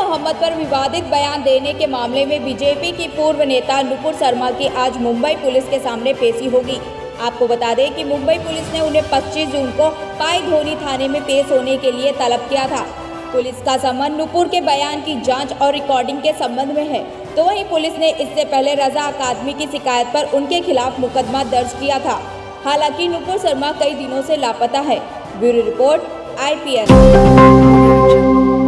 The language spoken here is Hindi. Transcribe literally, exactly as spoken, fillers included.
मोहम्मद पर विवादित बयान देने के मामले में बीजेपी की पूर्व नेता नुपुर शर्मा की आज मुंबई पुलिस के सामने पेशी होगी। आपको बता दें कि मुंबई पुलिस ने उन्हें पच्चीस जून को पाई धोनी थाने में पेश होने के लिए तलब किया था। पुलिस का संबंध नुपुर के बयान की जांच और रिकॉर्डिंग के संबंध में है, तो वहीं पुलिस ने इससे पहले रजा अकादमी की शिकायत पर उनके खिलाफ मुकदमा दर्ज किया था। हालांकि नुपुर शर्मा कई दिनों से लापता है। Bureau report I P N.